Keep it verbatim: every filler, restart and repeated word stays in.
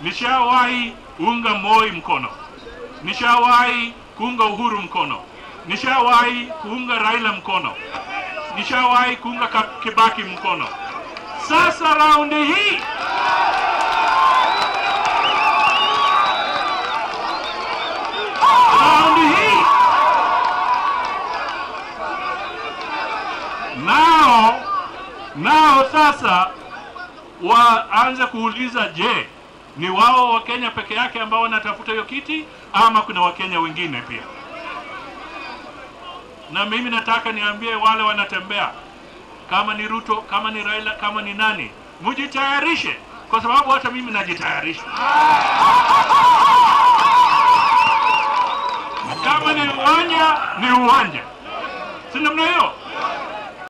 nishawahi unga Moi mkono, nishawahi kuunga Uhuru mkono, nishawahi kuunga Raila mkono, nishawahi kuunga Kibaki mkono. Sasa raundi hii raundi hii nao nao sasa waanza kuuliza, je, ni wao wa Kenya peke yake ambao wanatafuta hiyo kiti ama kuna Wakenya wengine pia? Na mimi nataka niambie wale wanatembea, kama ni Ruto, kama ni Raila, kama ni nani, mujitayarishe, kwa sababu hata mimi najitayarisha. Kama ni uwanja, ni uwanja. Si namna hiyo?